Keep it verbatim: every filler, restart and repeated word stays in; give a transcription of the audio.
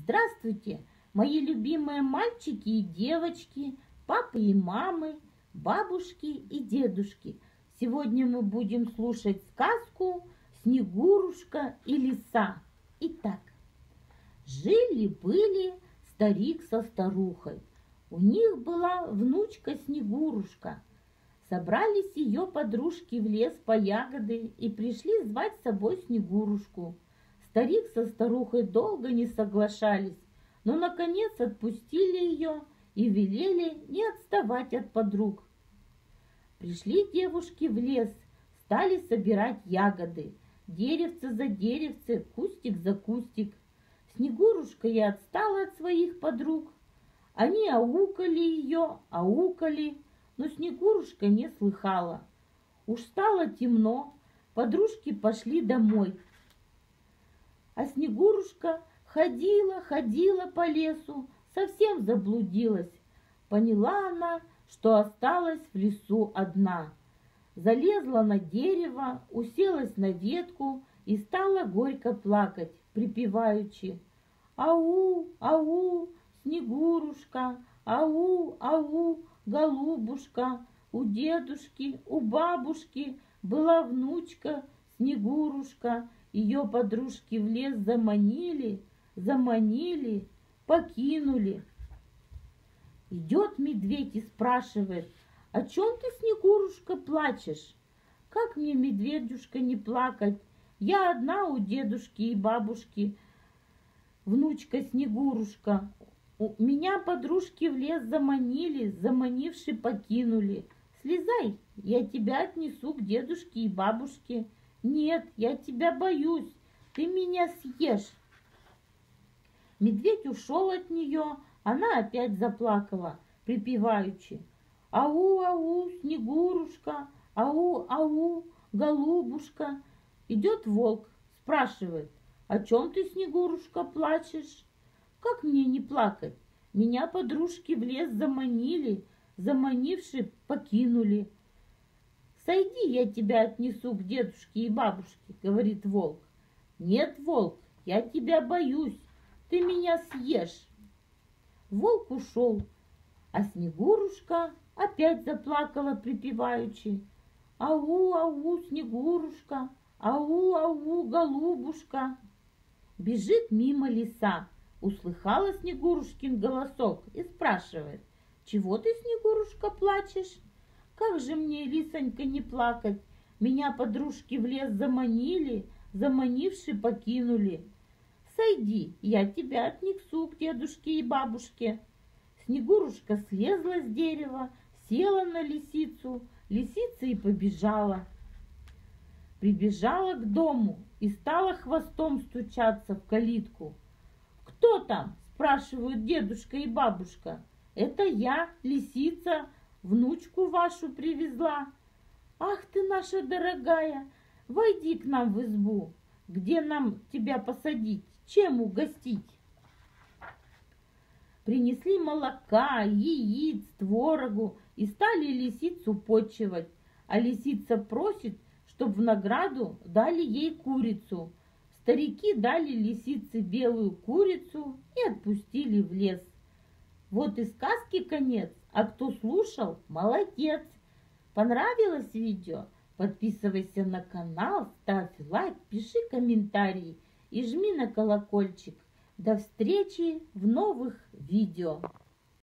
Здравствуйте, мои любимые мальчики и девочки, папы и мамы, бабушки и дедушки. Сегодня мы будем слушать сказку «Снегурушка и лиса». Итак, жили-были старик со старухой. У них была внучка Снегурушка. Собрались ее подружки в лес по ягоды и пришли звать с собой Снегурушку. Старик со старухой долго не соглашались, но, наконец, отпустили ее и велели не отставать от подруг. Пришли девушки в лес, стали собирать ягоды, деревце за деревце, кустик за кустик. Снегурушка и отстала от своих подруг. Они аукали ее, аукали, но Снегурушка не слыхала. Уж стало темно, подружки пошли домой. А Снегурушка ходила, ходила по лесу, совсем заблудилась. Поняла она, что осталась в лесу одна. Залезла на дерево, уселась на ветку и стала горько плакать, припеваючи: «Ау, ау, Снегурушка, ау, ау, голубушка, у дедушки, у бабушки была внучка Снегурушка». Ее подружки в лес заманили, заманили, покинули. Идет медведь и спрашивает: «О чем ты, Снегурушка, плачешь?» «Как мне, медведюшка, не плакать? Я одна у дедушки и бабушки, внучка Снегурушка. Меня подружки в лес заманили, заманивши покинули. Слезай, я тебя отнесу к дедушке и бабушке». «Нет, я тебя боюсь, ты меня съешь». Медведь ушел от нее, она опять заплакала, припеваючи: «Ау, ау, Снегурушка, ау, ау, голубушка». Идет волк, спрашивает: «О чем ты, Снегурушка, плачешь?» «Как мне не плакать? Меня подружки в лес заманили, заманивши покинули». «Сойди, я тебя отнесу к дедушке и бабушке», — говорит волк. «Нет, волк, я тебя боюсь, ты меня съешь». Волк ушел, а Снегурушка опять заплакала, припеваючи: «Ау, ау, Снегурушка, ау, ау, голубушка». Бежит мимо лиса, услыхала Снегурушкин голосок и спрашивает: «Чего ты, Снегурушка, плачешь?» «Как же мне, лисонька, не плакать? Меня подружки в лес заманили, заманивши покинули. Сойди, я тебя отнесу к дедушке и бабушке». Снегурушка слезла с дерева, села на лисицу, лисица и побежала. Прибежала к дому и стала хвостом стучаться в калитку. «Кто там?» — спрашивают дедушка и бабушка. «Это я, лисица, внучку вашу привезла». «Ах ты наша дорогая, войди к нам в избу. Где нам тебя посадить, чем угостить?» Принесли молока, яиц, творогу и стали лисицу почивать. А лисица просит, чтоб в награду дали ей курицу. Старики дали лисице белую курицу и отпустили в лес. Вот и сказки конец, а кто слушал, молодец. Понравилось видео? Подписывайся на канал, ставь лайк, пиши комментарии и жми на колокольчик. До встречи в новых видео.